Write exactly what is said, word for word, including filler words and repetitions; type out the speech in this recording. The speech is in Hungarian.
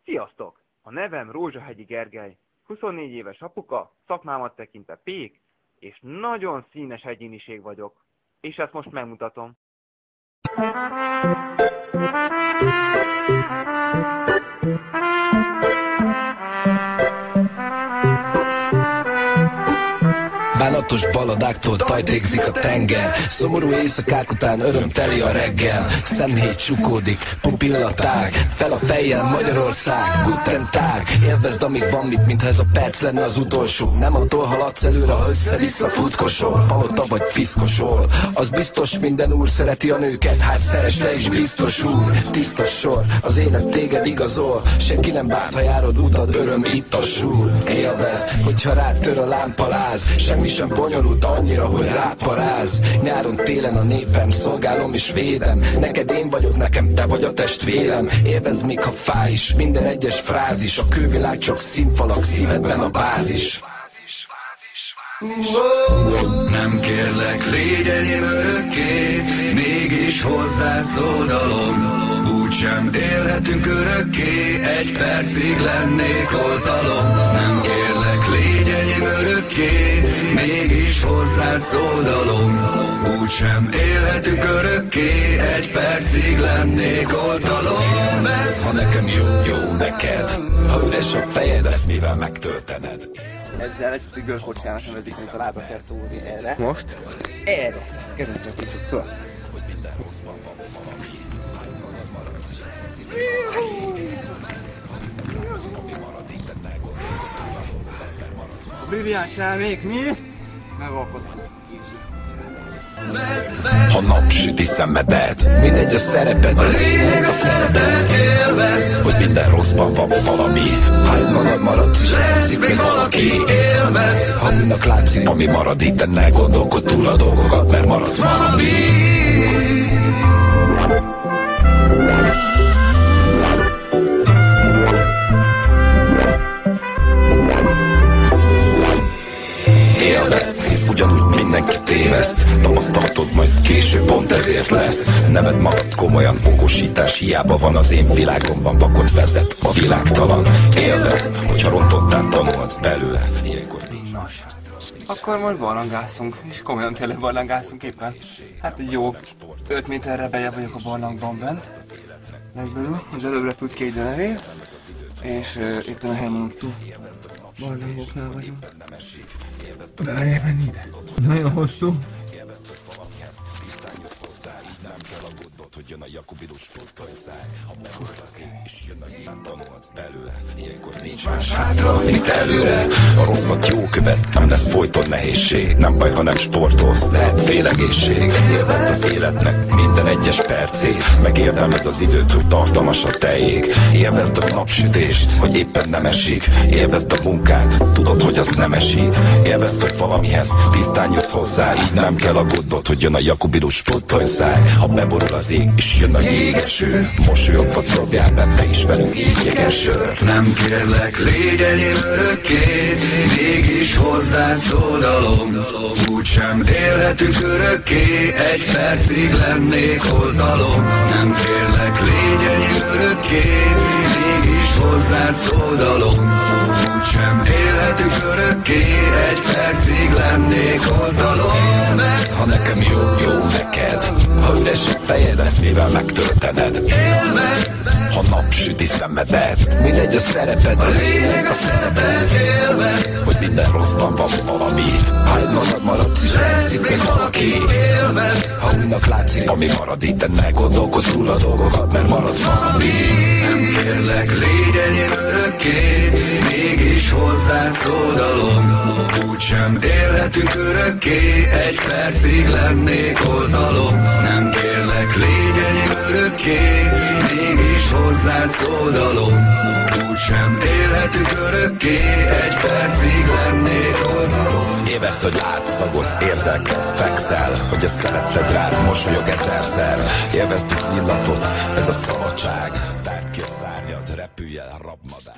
Sziasztok! A nevem Rózsahegyi Gergely, huszonnégy éves apuka, szakmámat tekintve pék, és nagyon színes egyéniség vagyok. És ezt most megmutatom. Bánatos baladáktól tajtégzik a tenger, szomorú éjszakák után örömteli a reggel. Szemhéj csukódik, pupillatág, fel a fejjel Magyarország, guten tag. Élvezd amíg van mit, mintha ez a perc lenne az utolsó. Nem attól haladsz előre, ha össze-vissza futkosol, palota vagy piszkosol. Az biztos minden úr szereti a nőket, hát szeress te is biztos úr. Tiszta sor, az élet téged igazol, senki nem bánt, ha járod utad, öröm itt a súr. Élvezd, hogyha rád tör a lámpaláz, semmi sem bonyolult annyira, hogy ráparáz. Nyáron, télen a népem, szolgálom és védem. Neked én vagyok, nekem te vagy a testvérem. Élvezd még ha fáj is, minden egyes frázis. A külvilág csak színfalak, szívedben a bázis. Nem kérlek, légy enyém örökké, mégis hozzád szódalom. Úgysem élhetünk örökké, egy percig lennék oltalom. Nem kérlek, légy enyém örökké, mégis hozzád szódalom. Úgysem élhetünk örökké, egy percig lennék oltalom. Ez ha nekem jó, jó neked, ha üres a fejed, ezt mivel megtöltened. Ezzel egy görkocsának nevezik, mint a lába kell túlni erre. Most? Erre! Kezdem csak kicsit föl. A brilliáns elmék mi? Megalkottuk. Ha napsüti szemedet, mindegy a szereped, a lényeg a szeretet. Élvezd, hogy minden rosszban van valami. Ha egy magad maradsz is látszik még valaki. Élvezd, ha mindnak látszik, ami marad itt, ne gondolkod túl a dolgokat, mert maradsz valami. Élvezd, hisz ugyanúgy mindenki téveszt. Tapasztalatod majd később pont ezért lesz. Neved magad komolyan, okosítás hiába van az én világomban, vakot vezet a világtalan. Élvezd, hogyha rontottál tanulhatsz belőle. Ilyenkor nos, akkor most barlangászunk, és komolyan tényleg barlangászunk éppen. Hát jó, öt méterre beje vagyok a barlangban bent. Legbelül az előbb repült két denevér, és uh, éppen a Helmondtól barlangoknál vagyunk. Várjál menni ide? Nagyon hosszú. hogy jön a jakubidus puttország. Ha megvan az ég, és jön a híván, tanulhatsz belőle. Ilyenkor nincs más hátra, mint előre. A rosszat jó követ, nem lesz folyton nehézség. Nem baj, ha nem sportolsz, lehet félegészség. Élvezd az életnek minden egyes percét. Megérdemled az időt, hogy tartalmas a tejék. Élvezd a napsütést, hogy éppen nem esik. Élvezd a munkát, tudod, hogy az nem esít. Élvezd, hogy valamihez tisztán jutsz hozzá. Így nem kell aggódnod, hogy jön a jakubidus puttország. Ha beborul az ég, és jön a jégeső, mosolyogva dobjál be, te is velünk így jégesőt. Nem kérlek, légy enyém örökké, mégis hozzád szódalom. Úgysem élhetünk örökké, egy percig lennék oltalom. Nem kérlek, légy enyém örökké, mégis hozzád szódalom. Úgysem élhetünk örökké, egy percig lennék oltalom. Mert ha nekem jó, jó neked, ha üres a fejed, ezt mivel megtöltened. Élvezd, ha napsüti szemedet, mindegy a szereped, a lényeg a szeretet. Élvezd, hogy minden rosszban van valami. Ha egy magad maradsz is látszik még valaki. Élvezd, ha újnak látszik, ami marad itt, ne gondolkodj túl a dolgokat, mert maradsz valami. Nem kérlek, légy enyém örökké, mégis hozzád szódalom. Úgysem élhetünk örökké, egy percig lennék oltalom. Nem kérlek, légy enyém örökké, mégis hozzád szódalom. Úgysem élhetünk örökké, egy percig lennék oltalom. Élvezd, hogy átszagolsz, érzelkedsz, fekszel, hogy a szeretted rád mosolyog ezerszer. Élvezd az illatot, ez a szabadság. Tárd ki a szárnyad, repülj el, rabmadár.